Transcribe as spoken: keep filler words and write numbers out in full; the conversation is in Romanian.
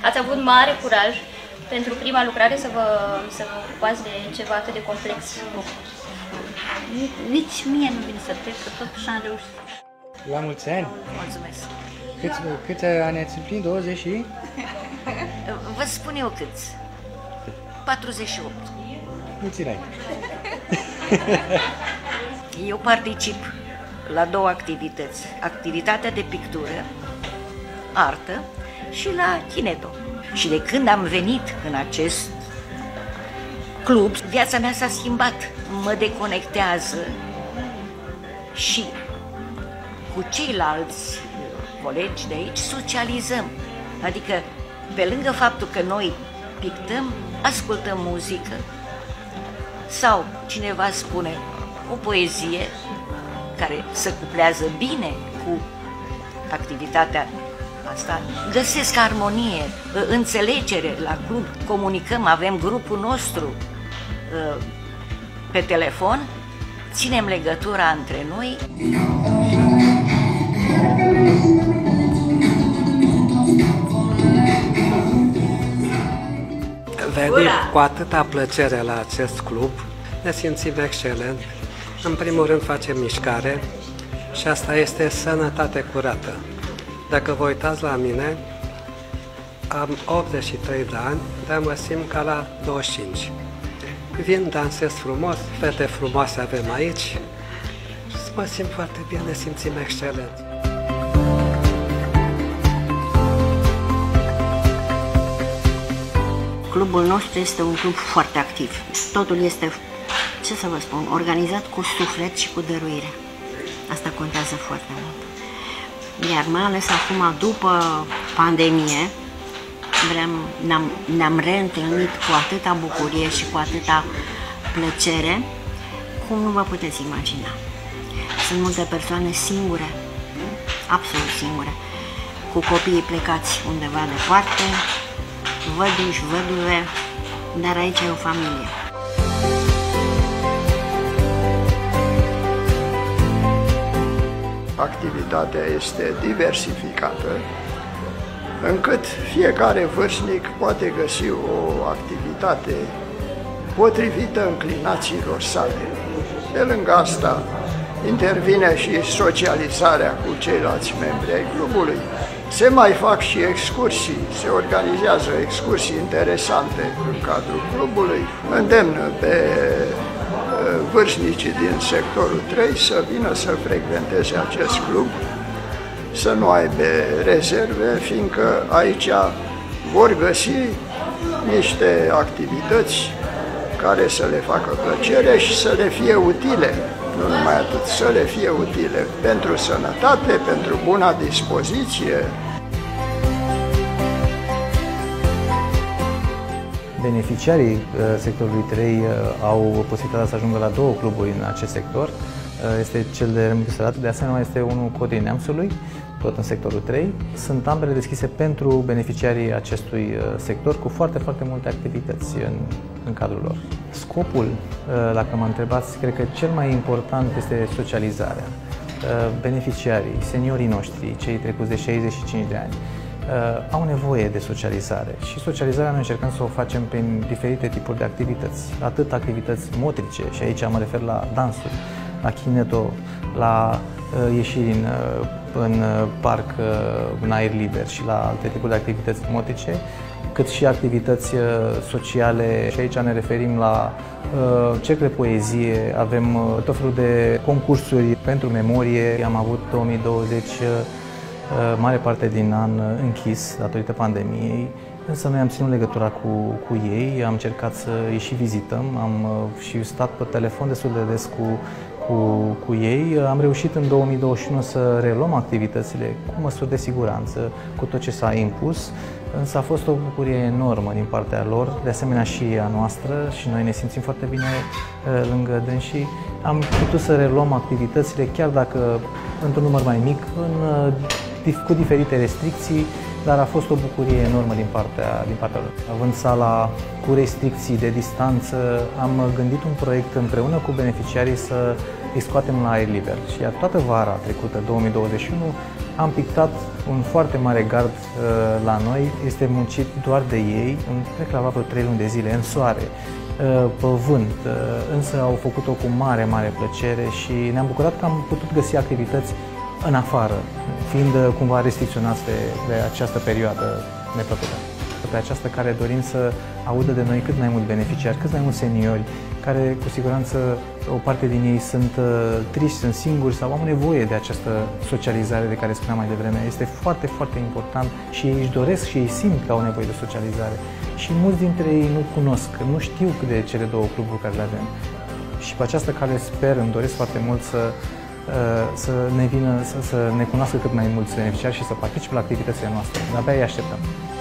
ați avut mare curaj pentru prima lucrare să vă, să vă ocupați de ceva atât de complex. Nici mie nu vine să cred că totuși am reușit. La mulți ani! Mulțumesc! Câți, câți ani ați împlinit? douăzeci și? Vă spun eu câți. patruzeci și opt. Puțin ai. Eu particip la două activități. Activitatea de pictură, artă și la Kineto. Și de când am venit în acest club, viața mea s-a schimbat. Mă deconectează și cu ceilalți colegi de aici socializăm. Adică, pe lângă faptul că noi pictăm, ascultăm muzică sau cineva spune o poezie care se cuplează bine cu activitatea asta, găsesc armonie, înțelegere la club, comunicăm, avem grupul nostru pe telefon, ținem legătura între noi. Venim cu atâta plăcere la acest club, ne simțim excelent. În primul rând facem mișcare și asta este sănătate curată. Dacă vă uitați la mine, am optzeci și trei de ani, dar mă simt ca la douăzeci și cinci. Vin, dansez frumos, fete frumoase avem aici și mă simt foarte bine, ne simțim excelent. Clubul nostru este un club foarte activ. Totul este, ce să vă spun, organizat cu suflet și cu dăruire. Asta contează foarte mult. Iar mai ales acum, după pandemie, ne-am ne-am reîntâlnit cu atâta bucurie și cu atâta plăcere, cum nu vă puteți imagina. Sunt multe persoane singure, absolut singure, cu copiii plecați undeva departe, văduși, văduve, dar aici e o familie. Activitatea este diversificată, încât fiecare vârstnic poate găsi o activitate potrivită înclinațiilor sale. Pe lângă asta, intervine și socializarea cu ceilalți membri ai clubului. Se mai fac și excursii, se organizează excursii interesante în cadrul clubului. Îndemn pe vârstnicii din sectorul trei să vină să frecventeze acest club, să nu aibă rezerve, fiindcă aici vor găsi niște activități care să le facă plăcere și să le fie utile. Nu numai atât, să le fie utile pentru sănătate, pentru buna dispoziție. Beneficiarii sectorului trei au posibilitatea să ajungă la două cluburi în acest sector. Este cel de Râmnicu Săratul, de asemenea este unul Codrii Neamțului, tot în sectorul trei. Sunt ambele deschise pentru beneficiarii acestui sector cu foarte, foarte multe activități în, în cadrul lor. Scopul, dacă mă întrebați, cred că cel mai important este socializarea. Beneficiarii, seniorii noștri, cei trecuți de șaizeci și cinci de ani, au nevoie de socializare și socializarea noi încercăm să o facem prin diferite tipuri de activități, atât activități motrice, și aici mă refer la dansuri, la Kineto, la uh, ieșiri în, uh, în uh, parc, uh, în aer liber și la alte tipuri de activități motrice, cât și activități uh, sociale. Și aici ne referim la uh, cercle poezie, avem uh, tot felul de concursuri pentru memorie. Am avut două mii douăzeci uh, mare parte din an închis datorită pandemiei, însă noi am ținut legătura cu, cu ei, am încercat să îi și vizităm, am uh, și stat pe telefon destul de des cu Cu, cu ei. Am reușit în două mii douăzeci și unu să reluăm activitățile cu măsuri de siguranță, cu tot ce s-a impus, însă a fost o bucurie enormă din partea lor, de asemenea și a noastră, și noi ne simțim foarte bine lângă dânsii. Am putut să reluăm activitățile, chiar dacă într-un număr mai mic, în, cu diferite restricții, dar a fost o bucurie enormă din partea, din partea lor. Având sala cu restricții de distanță, am gândit un proiect împreună cu beneficiarii să îi scoatem la aer liber. Și iar toată vara trecută, două mii douăzeci și unu, am pictat un foarte mare gard uh, la noi, este muncit doar de ei, în, cred că la vreo trei luni de zile, în soare, uh, pe vânt, uh, însă au făcut-o cu mare, mare plăcere și ne-am bucurat că am putut găsi activități în afară, fiind uh, cumva restricționați de, de această perioadă neplăcută. Pe această care dorim să audă de noi cât mai mulți beneficiari, cât mai mulți seniori, care cu siguranță o parte din ei sunt uh, triști, sunt singuri sau au nevoie de această socializare de care spuneam mai devreme. Este foarte, foarte important și ei își doresc și ei simt că au nevoie de socializare. Și mulți dintre ei nu cunosc, nu știu cât de cele două cluburi care le avem. Și pe această cale sper, îmi doresc foarte mult să, uh, să ne vină, să, să ne cunoască cât mai mulți beneficiari și să participe la activitățile noastre. De-abia îi așteptăm.